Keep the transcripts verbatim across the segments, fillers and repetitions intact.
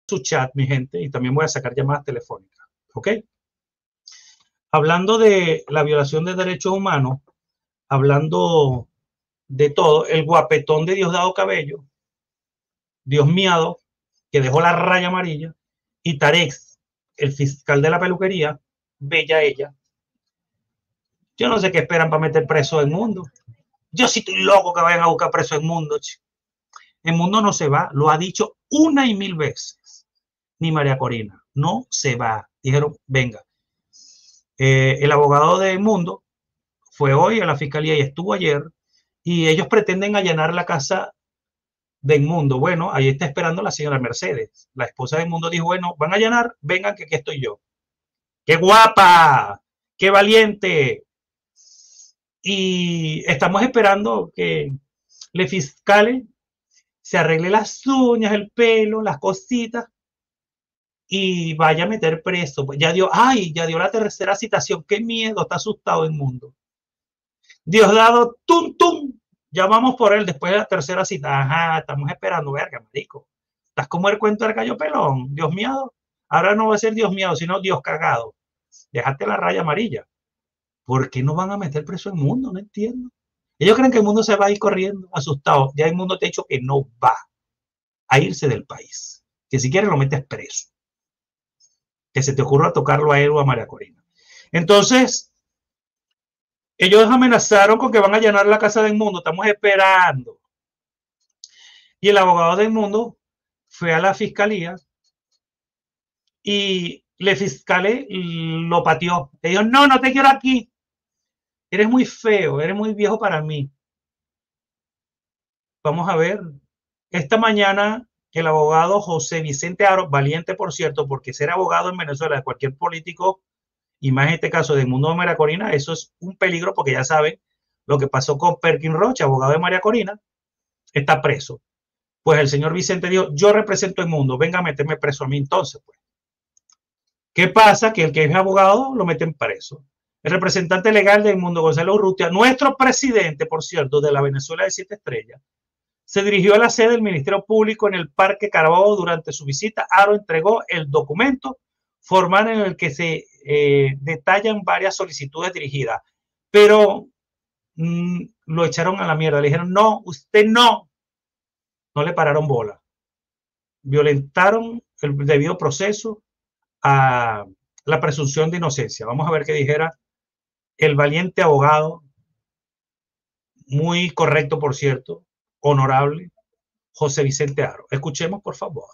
su chat, mi gente, y también voy a sacar llamadas telefónicas, ¿ok? Hablando de la violación de derechos humanos, hablando de todo, el guapetón de Diosdado Cabello, Dios miado, que dejó la raya amarilla, y Tarek, el fiscal de la peluquería, bella ella. Yo no sé qué esperan para meter preso al mundo. Yo sí estoy loco que vayan a buscar preso al mundo. El mundo no se va, lo ha dicho una y mil veces. Ni María Corina, no se va. Dijeron, venga. Eh, el abogado de Mundo fue hoy a la fiscalía y estuvo ayer, y ellos pretenden allanar la casa de Mundo. Bueno, ahí está esperando la señora Mercedes. La esposa de Mundo dijo, bueno, van a allanar, vengan que aquí estoy yo. ¡Qué guapa! ¡Qué valiente! Y estamos esperando que le fiscale se arregle las uñas, el pelo, las cositas y vaya a meter preso. Ya dio, ay, ya dio la tercera citación. Qué miedo, está asustado el mundo. Diosdado, tum, tum, llamamos por él después de la tercera cita. Ajá, estamos esperando, verga, marico. Estás como el cuento del gallo pelón, Dios miado. Ahora no va a ser Dios miado, sino Dios cagado. Déjate la raya amarilla. ¿Por qué no van a meter preso el mundo? No entiendo. Ellos creen que el mundo se va a ir corriendo, asustado. Ya el mundo te ha dicho que no va a irse del país. Que si quieres lo metes preso. Que se te ocurra tocarlo a él o a María Corina. Entonces, ellos amenazaron con que van a allanar la casa del mundo. Estamos esperando. Y el abogado del mundo fue a la fiscalía y le fiscale lo pateó. Le dijo, no, no te quiero aquí. Eres muy feo, eres muy viejo para mí. Vamos a ver. Esta mañana el abogado José Vicente Aro, valiente por cierto, porque ser abogado en Venezuela de cualquier político, y más en este caso del mundo de María Corina, eso es un peligro porque ya saben lo que pasó con Perkin Rocha, abogado de María Corina, está preso. Pues el señor Vicente dijo, yo represento el mundo, venga a meterme preso a mí entonces. Pues. ¿Qué pasa? Que el que es abogado lo meten preso. El representante legal del mundo, Gonzalo Urrutia, nuestro presidente, por cierto, de la Venezuela de siete estrellas, se dirigió a la sede del Ministerio Público en el Parque Carabobo. Durante su visita, Aro entregó el documento formal en el que se eh, detallan varias solicitudes dirigidas, pero mmm, lo echaron a la mierda. Le dijeron, no, usted no. No le pararon bola. Violentaron el debido proceso a la presunción de inocencia. Vamos a ver qué dijera el valiente abogado, muy correcto, por cierto, honorable, José Vicente Aro. Escuchemos, por favor.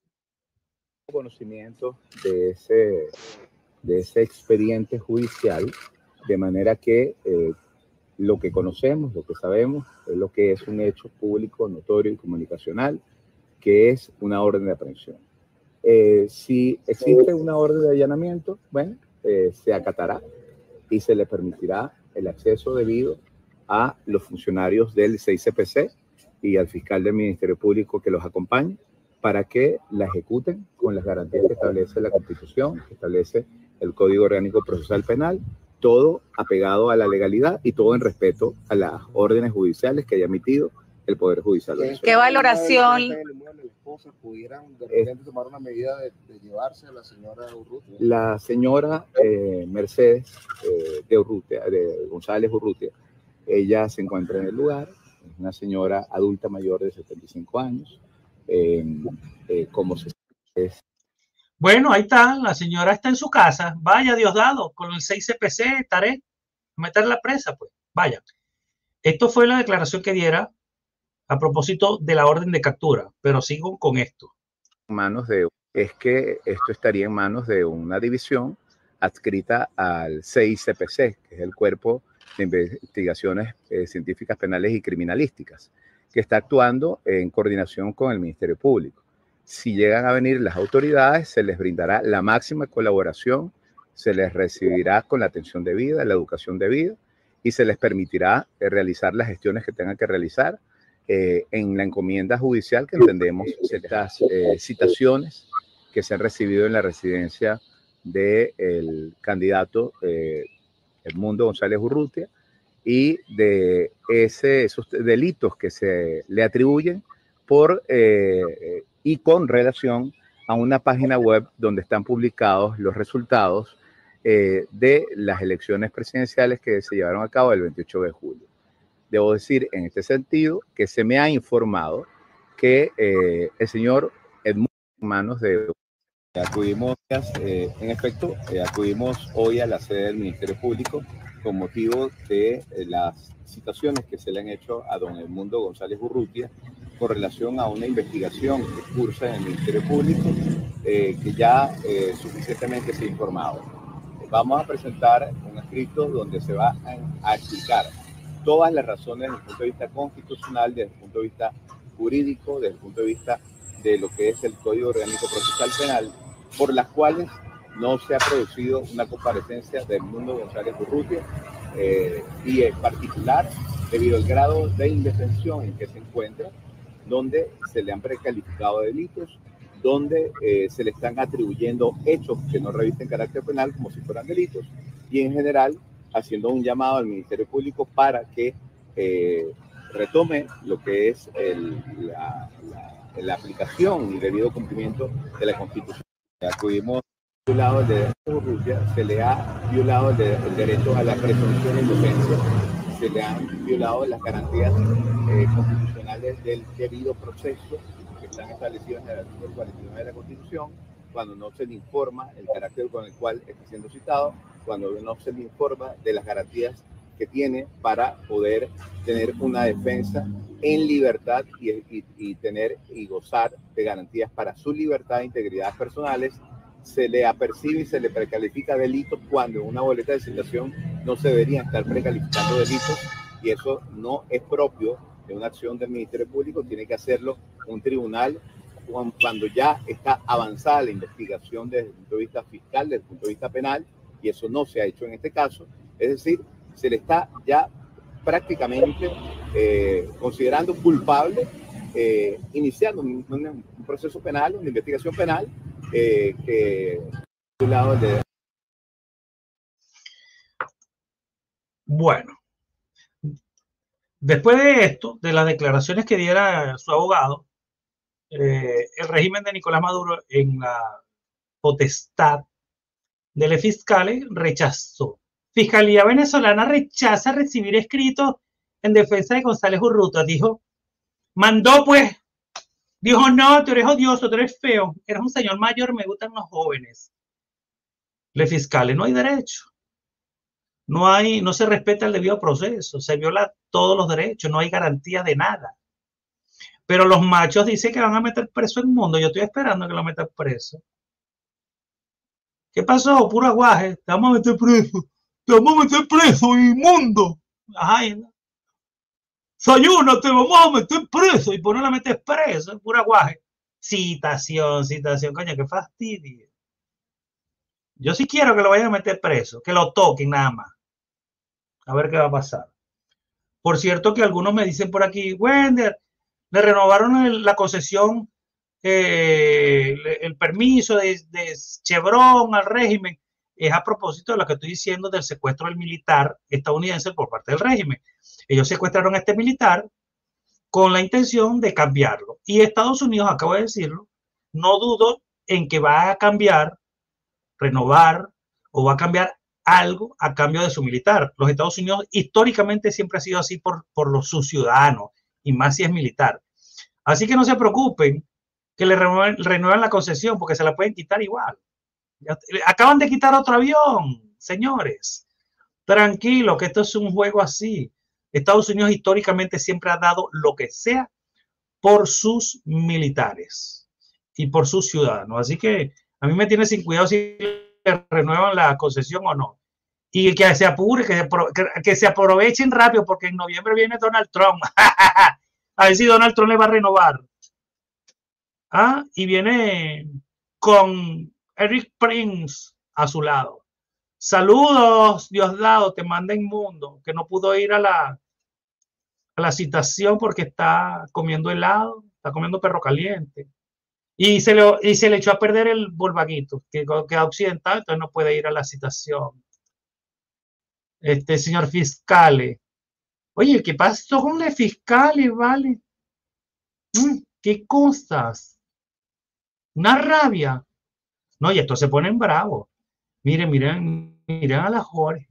Conocimiento de ese, de ese expediente judicial, de manera que eh, lo que conocemos, lo que sabemos, es lo que es un hecho público, notorio y comunicacional, que es una orden de aprehensión. Eh, si existe una orden de allanamiento, bueno, eh, se acatará y se le permitirá el acceso debido a los funcionarios del seis C P C y al fiscal del Ministerio Público que los acompañe para que la ejecuten con las garantías que establece la Constitución, que establece el Código Orgánico Procesal Penal, todo apegado a la legalidad y todo en respeto a las órdenes judiciales que haya emitido el Poder Judicial. ¿Qué valoración? ¿Pudieran de repente tomar una medida de, de llevarse a la señora Urrutia? La señora eh, Mercedes eh, de Urrutia, de González Urrutia, ella se encuentra en el lugar, es una señora adulta mayor de setenta y cinco años, eh, eh, como se es. Bueno, ahí está, la señora está en su casa, vaya Diosdado, con el seis C P C, Tarek, meterla presa, pues, vaya. Esto fue la declaración que diera a propósito de la orden de captura, pero sigo con esto. Manos de, es que esto estaría en manos de una división adscrita al seis C P C, que es el Cuerpo de Investigaciones eh, Científicas Penales y Criminalísticas, que está actuando en coordinación con el Ministerio Público. Si llegan a venir las autoridades, se les brindará la máxima colaboración, se les recibirá con la atención debida, la educación debida, y se les permitirá eh, realizar las gestiones que tengan que realizar eh, en la encomienda judicial que entendemos estas eh, citaciones que se han recibido en la residencia del candidato eh, Edmundo González Urrutia y de ese, esos delitos que se le atribuyen por eh, y con relación a una página web donde están publicados los resultados eh, de las elecciones presidenciales que se llevaron a cabo el veintiocho de julio. Debo decir en este sentido que se me ha informado que eh, el señor Edmundo Manos de acudimos, eh, en efecto, eh, acudimos hoy a la sede del Ministerio Público con motivo de eh, las citaciones que se le han hecho a don Edmundo González Urrutia con relación a una investigación que cursa en el Ministerio Público eh, que ya eh, suficientemente se ha informado. Vamos a presentar un escrito donde se va a, a explicar todas las razones desde el punto de vista constitucional, desde el punto de vista jurídico, desde el punto de vista de lo que es el Código Orgánico Procesal Penal, por las cuales no se ha producido una comparecencia de Edmundo González Urrutia, eh, y en particular debido al grado de indefensión en que se encuentra, donde se le han precalificado delitos, donde eh, se le están atribuyendo hechos que no revisten carácter penal como si fueran delitos, y en general haciendo un llamado al Ministerio Público para que eh, retome lo que es el, la, la, la aplicación y debido cumplimiento de la Constitución. Acudimos violado el derecho de Urrutia, se le ha violado el, de, el derecho a la presunción de inocencia, se le han violado las garantías eh, constitucionales del debido proceso que están establecidas en el artículo cuarenta y nueve de la Constitución, cuando no se le informa el carácter con el cual está siendo citado, cuando no se le informa de las garantías que tiene para poder tener una defensa en libertad y, y, y tener y gozar de garantías para su libertad e integridad personales. Se le apercibe y se le precalifica delitos cuando en una boleta de citación no se deberían estar precalificando delitos, y eso no es propio de una acción del Ministerio Público. Tiene que hacerlo un tribunal cuando ya está avanzada la investigación desde el punto de vista fiscal, desde el punto de vista penal, y eso no se ha hecho en este caso. Es decir, se le está ya prácticamente eh, considerando culpable, eh, iniciando un, un, un proceso penal, una investigación penal, eh, que de un lado de... Bueno, después de esto, de las declaraciones que diera su abogado, eh, el régimen de Nicolás Maduro, en la potestad de los fiscales, rechazó. Fiscalía venezolana rechaza recibir escritos en defensa de González Urrutia. Dijo, mandó pues, dijo, no, tú eres odioso, tú eres feo, eres un señor mayor, me gustan los jóvenes. Los fiscales, no hay derecho. No hay, no se respeta el debido proceso, se viola todos los derechos, no hay garantía de nada. Pero los machos dicen que van a meter preso el mundo. Yo estoy esperando que lo metan preso. ¿Qué pasó? Puro aguaje. Te vamos a meter preso. Te vamos a meter preso, inmundo. Ajá. Sayuna, te vamos a meter preso. Y por no la metes preso, puro aguaje. Citación, citación. Coño, qué fastidio. Yo sí quiero que lo vayan a meter preso. Que lo toquen nada más. A ver qué va a pasar. Por cierto que algunos me dicen por aquí, Wender, le renovaron el, la concesión, eh, el, el permiso de, de Chevron al régimen. Es a propósito de lo que estoy diciendo del secuestro del militar estadounidense por parte del régimen. Ellos secuestraron a este militar con la intención de cambiarlo. Y Estados Unidos, acabo de decirlo, no dudo en que va a cambiar, renovar o va a cambiar algo a cambio de su militar. Los Estados Unidos históricamente siempre ha sido así por, por los, sus ciudadanos, y más si es militar. Así que no se preocupen que le renueven, renueven la concesión, porque se la pueden quitar igual. Acaban de quitar otro avión, señores. Tranquilo, que esto es un juego así. Estados Unidos históricamente siempre ha dado lo que sea por sus militares y por sus ciudadanos. Así que a mí me tiene sin cuidado si le renuevan la concesión o no. Y que se apure, que se, que, que se aprovechen rápido, porque en noviembre viene Donald Trump. A ver si Donald Trump le va a renovar. Ah, y viene con Eric Prince a su lado. Saludos, Diosdado, te manda inmundo, que no pudo ir a la, a la citación porque está comiendo helado, está comiendo perro caliente. Y se, le, y se le echó a perder el Volkswagen, que queda occidental, entonces no puede ir a la citación. Este señor fiscales. Oye, ¿qué pasó con los fiscales, vale? Mm, ¿Qué cosas? una rabia. No, y estos se ponen bravos. Miren, miren, miren a la Jorge.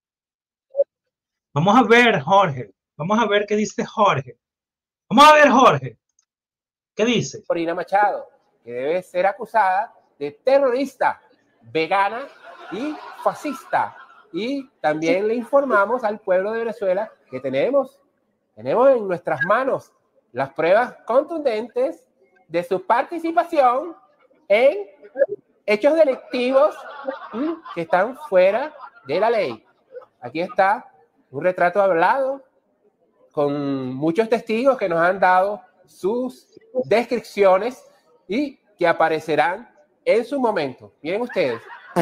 Vamos a ver, Jorge. Vamos a ver qué dice Jorge. Vamos a ver, Jorge. ¿Qué dice? Corina Machado, que debe ser acusada de terrorista, vegana y fascista. Y también le informamos al pueblo de Venezuela que tenemos, tenemos en nuestras manos las pruebas contundentes de su participación en hechos delictivos que están fuera de la ley. Aquí está un retrato hablado con muchos testigos que nos han dado sus descripciones y que aparecerán en su momento. Miren ustedes.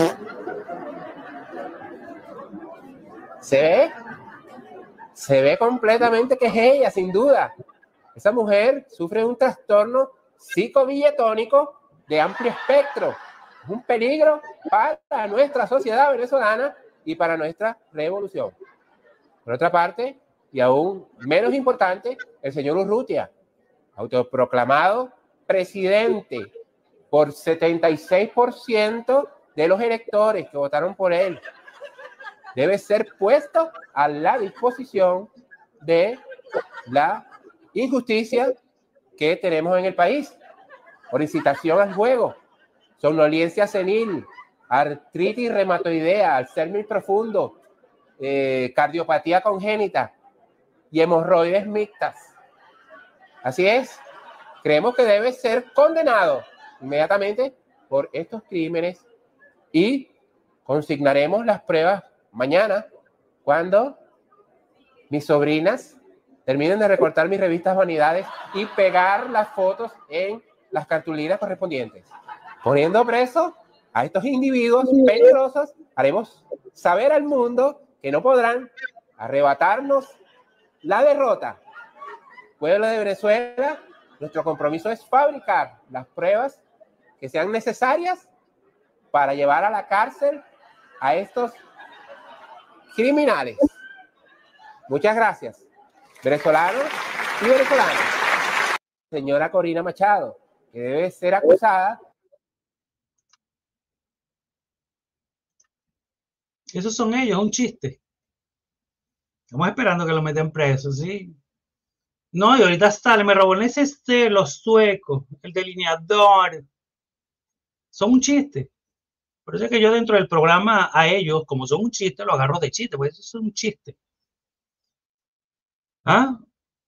¿Se ve? Se ve completamente que es ella, sin duda. Esa mujer sufre un trastorno psicomilletónico de amplio espectro. Es un peligro para nuestra sociedad venezolana y para nuestra revolución. Por otra parte, y aún menos importante, el señor Urrutia, autoproclamado presidente por setenta y seis por ciento de los electores que votaron por él, debe ser puesto a la disposición de la injusticia que tenemos en el país por incitación al juego, somnolencia senil, artritis reumatoidea, Alzheimer profundo, eh, cardiopatía congénita y hemorroides mixtas. Así es, creemos que debe ser condenado inmediatamente por estos crímenes y consignaremos las pruebas mañana cuando mis sobrinas terminen de recortar mis revistas Vanidades y pegar las fotos en las cartulinas correspondientes. Poniendo preso a estos individuos peligrosos, haremos saber al mundo que no podrán arrebatarnos la derrota. Pueblo de Venezuela, nuestro compromiso es fabricar las pruebas que sean necesarias para llevar a la cárcel a estos criminales. Muchas gracias, venezolanos y venezolanas. Señora Corina Machado, que debe ser acusada. Esos son ellos, un chiste. Estamos esperando que lo metan preso, ¿sí? No, y ahorita sale, me robó el N S C, los suecos, el delineador. Son un chiste. Por eso es que yo dentro del programa a ellos, como son un chiste, lo agarro de chiste, porque eso es un chiste. ¿Ah?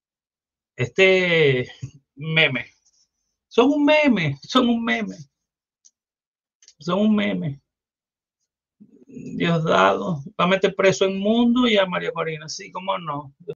Este meme. Son un meme, son un meme. Son un meme. Diosdado va a meter preso en Mundo y a María Corina, sí, cómo no.